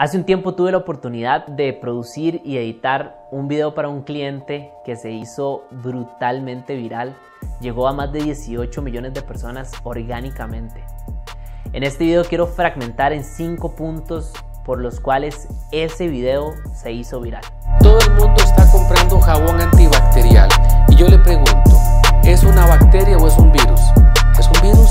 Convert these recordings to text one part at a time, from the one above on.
Hace un tiempo tuve la oportunidad de producir y editar un video para un cliente que se hizo brutalmente viral. Llegó a más de 18 millones de personas orgánicamente. En este video quiero fragmentar en 5 puntos por los cuales ese video se hizo viral. Todo el mundo está comprando jabón antibacterial y yo le pregunto, ¿es una bacteria o es un virus? ¿Es un virus?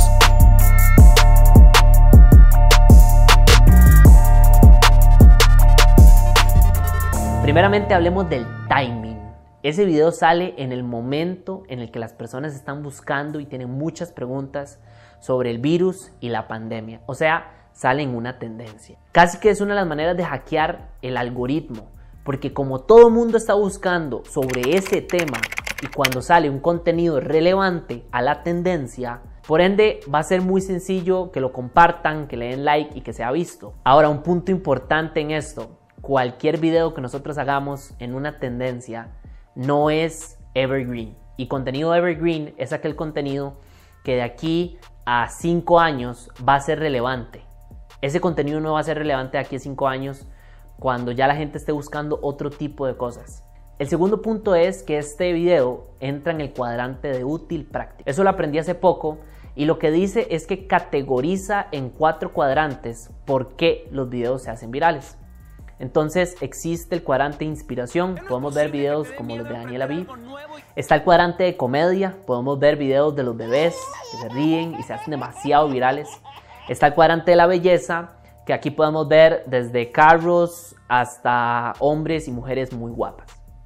Primeramente hablemos del timing. Ese video sale en el momento en el que las personas están buscando y tienen muchas preguntas sobre el virus y la pandemia. O sea, sale en una tendencia. Casi que es una de las maneras de hackear el algoritmo, porque como todo el mundo está buscando sobre ese tema y cuando sale un contenido relevante a la tendencia, por ende va a ser muy sencillo que lo compartan, que le den like y que sea visto. Ahora, un punto importante en esto: cualquier video que nosotros hagamos en una tendencia no es evergreen. Y contenido evergreen es aquel contenido que de aquí a 5 años va a ser relevante. Ese contenido no va a ser relevante de aquí a 5 años cuando ya la gente esté buscando otro tipo de cosas. El segundo punto es que este video entra en el cuadrante de útil práctico. Eso lo aprendí hace poco y lo que dice es que categoriza en 4 cuadrantes por qué los videos se hacen virales. Entonces existe el cuadrante de inspiración, podemos ver videos como los de Daniel Aviv. Está el cuadrante de comedia, podemos ver videos de los bebés que se ríen y se hacen demasiado virales. Está el cuadrante de la belleza, que aquí podemos ver desde carros hasta hombres y mujeres muy guapas.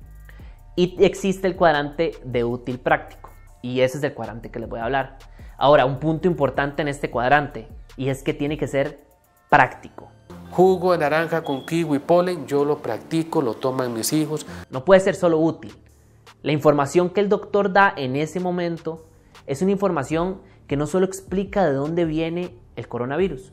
Y existe el cuadrante de útil práctico, y ese es el cuadrante que les voy a hablar. Ahora, un punto importante en este cuadrante, y es que tiene que ser práctico. Jugo de naranja con kiwi y polen, yo lo practico, lo toman mis hijos. No puede ser solo útil. La información que el doctor da en ese momento es una información que no solo explica de dónde viene el coronavirus.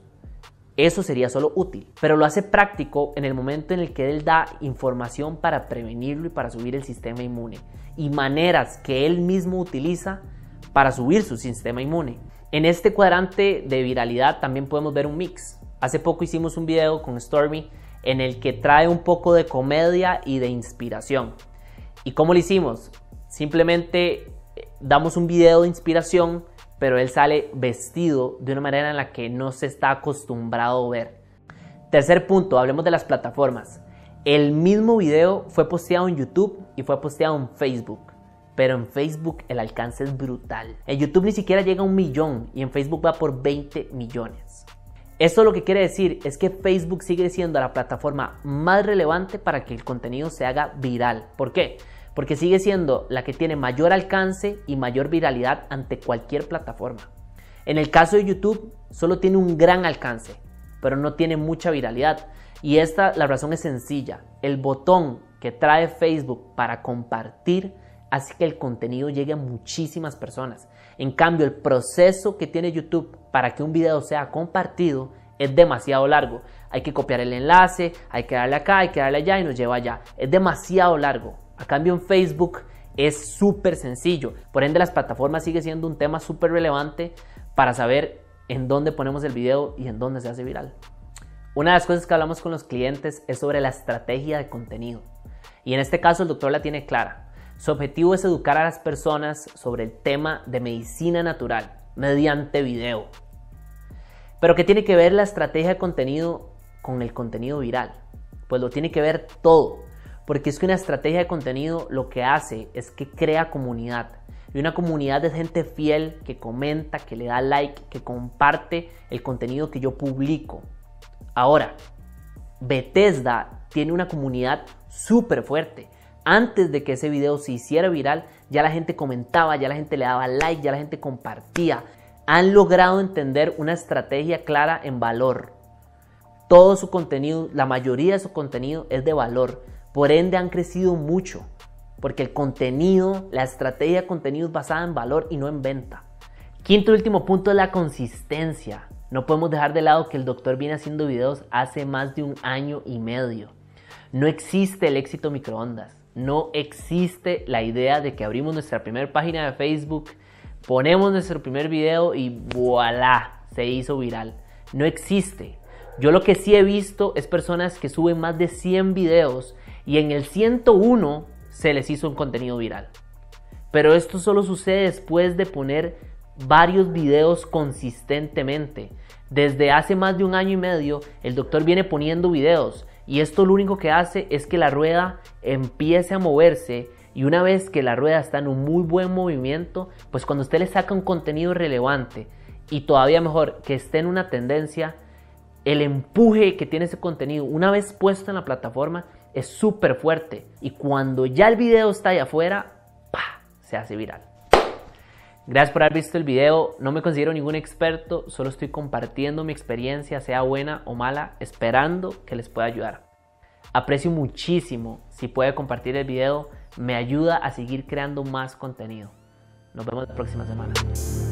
Eso sería solo útil, pero lo hace práctico en el momento en el que él da información para prevenirlo y para subir el sistema inmune y maneras que él mismo utiliza para subir su sistema inmune. En este cuadrante de viralidad también podemos ver un mix. Hace poco hicimos un video con Stormy en el que trae un poco de comedia y de inspiración. ¿Y cómo lo hicimos? Simplemente damos un video de inspiración, pero él sale vestido de una manera en la que no se está acostumbrado a ver. Tercer punto, hablemos de las plataformas. El mismo video fue posteado en YouTube y fue posteado en Facebook. Pero en Facebook el alcance es brutal. En YouTube ni siquiera llega a 1 millón y en Facebook va por 20 millones. Esto lo que quiere decir es que Facebook sigue siendo la plataforma más relevante para que el contenido se haga viral. ¿Por qué? Porque sigue siendo la que tiene mayor alcance y mayor viralidad ante cualquier plataforma. En el caso de YouTube, solo tiene un gran alcance, pero no tiene mucha viralidad. Y la razón es sencilla. El botón que trae Facebook para compartir hace que el contenido llegue a muchísimas personas. En cambio, el proceso que tiene YouTube para que un video sea compartido es demasiado largo. Hay que copiar el enlace, hay que darle acá, hay que darle allá y nos lleva allá. Es demasiado largo. A cambio, en Facebook es súper sencillo. Por ende, las plataformas sigue siendo un tema súper relevante para saber en dónde ponemos el video y en dónde se hace viral. Una de las cosas que hablamos con los clientes es sobre la estrategia de contenido. Y en este caso el doctor la tiene clara. Su objetivo es educar a las personas sobre el tema de medicina natural mediante video. Pero ¿qué tiene que ver la estrategia de contenido con el contenido viral? Pues lo tiene que ver todo, porque es que una estrategia de contenido lo que hace es que crea comunidad. Y una comunidad de gente fiel que comenta, que le da like, que comparte el contenido que yo publico. Ahora, Bethesda tiene una comunidad súper fuerte. Antes de que ese video se hiciera viral, ya la gente comentaba, ya la gente le daba like, ya la gente compartía. Han logrado entender una estrategia clara en valor. Todo su contenido, la mayoría de su contenido es de valor. Por ende han crecido mucho. Porque el contenido, la estrategia de contenido es basada en valor y no en venta. Quinto y último punto es la consistencia. No podemos dejar de lado que el doctor viene haciendo videos hace más de 1 año y medio. No existe el éxito microondas. No existe la idea de que abrimos nuestra primera página de Facebook, ponemos nuestro primer video y ¡voilá! Se hizo viral. No existe. Yo lo que sí he visto es personas que suben más de 100 videos y en el 101 se les hizo un contenido viral. Pero esto solo sucede después de poner varios videos consistentemente. Desde hace más de 1 año y medio, el doctor viene poniendo videos y esto lo único que hace es que la rueda empiece a moverse, y una vez que la rueda está en un muy buen movimiento, pues cuando usted le saca un contenido relevante y todavía mejor que esté en una tendencia, el empuje que tiene ese contenido una vez puesto en la plataforma es súper fuerte, y cuando ya el video está allá afuera, ¡pah!, se hace viral. Gracias por haber visto el video. No me considero ningún experto, solo estoy compartiendo mi experiencia, sea buena o mala, esperando que les pueda ayudar. Aprecio muchísimo si puede compartir el video, me ayuda a seguir creando más contenido. Nos vemos la próxima semana.